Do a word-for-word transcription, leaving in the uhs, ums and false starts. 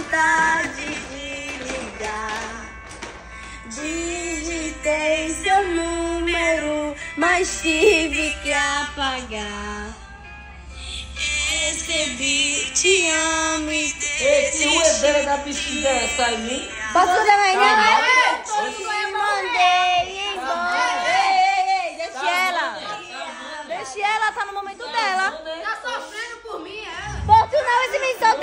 vontade de ligar. Digitei seu número, mas tive que apagar. Recebi, te amo e esse ruedeiro da piscina sai mim. posso também, não? Eu Mandei embora. Ei, ei, ei, deixa ela. Deixa ela, tá no momento dela. Tá sofrendo por mim, ela. Pô, tu não, esse menino só